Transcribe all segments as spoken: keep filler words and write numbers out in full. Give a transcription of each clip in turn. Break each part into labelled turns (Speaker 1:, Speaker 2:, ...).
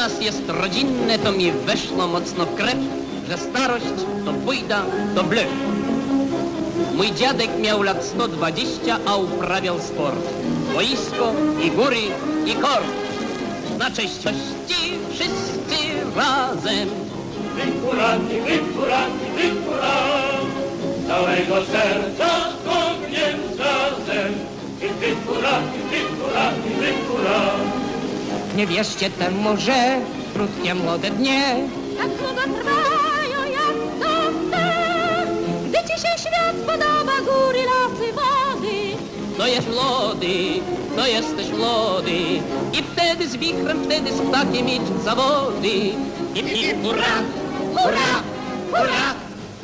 Speaker 1: nas jest rodzinne, to mi weszło mocno w krew, że starość to bójda, to blef. Mój dziadek miał lat sto dwadzieścia, a uprawiał sport. Boisko i góry i kort. Na cześć gości wszyscy razem.
Speaker 2: Wykurani, wykurani, wykuran, całego serca ogniem razem. Wykurani, wykurani, wykuran.
Speaker 3: Nie wierzcie temu, że krótkie młode dnie
Speaker 4: tak długo trwają jak to chce. Gdy ci się świat podoba, góry, lasy, wody.
Speaker 1: To jest młody, to jesteś młody. I wtedy z wichrem, wtedy z ptakiem idź w zawody. I hip, hurra, hurra, hurra.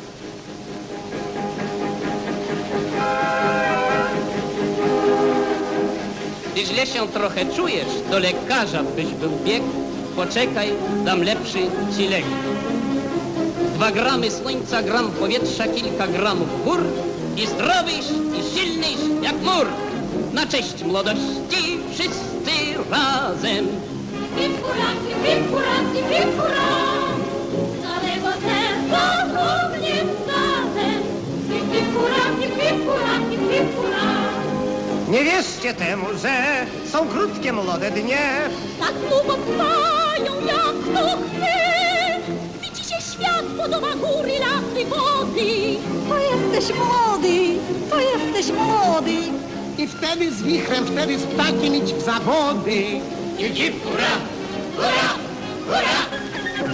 Speaker 1: Gdy źle się trochę czujesz, do lekarza byś był biegł. Poczekaj, dam lepszy ci lek. Dwa gramy słońca, gram powietrza, kilka gramów gór. I zdrowyś, i silnyś jak mur. Na cześć młodości wszyscy razem.
Speaker 4: Hip, hurra, hip, hurra, hip, hurra. Całego serca ogniem razem. Hip, hurra, hip, hurra, hip, hurra.
Speaker 3: Nie wierzcie temu, że są krótkie młode dnie
Speaker 4: tak długo trwają jak to chce. Gdy ci się świat podoba, góry, lasy, wody. To jesteś młody, to jesteś młody.
Speaker 3: i wtedy z wichrem, wtedy z ptakiem idź w zawody.
Speaker 1: I hip, hurra, hurra, hurra.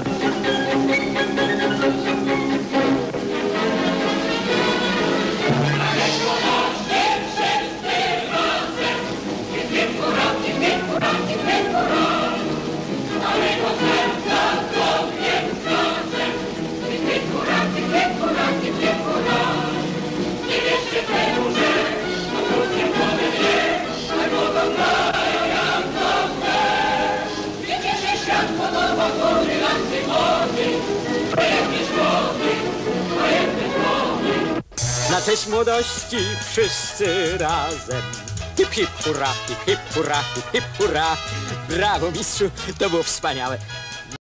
Speaker 5: Na cześć młodości wszyscy razem. Hip, hip, hurra, hip, hip, hurra, hip, hip, hurra. Brawo, mistrzu, to było wspaniałe.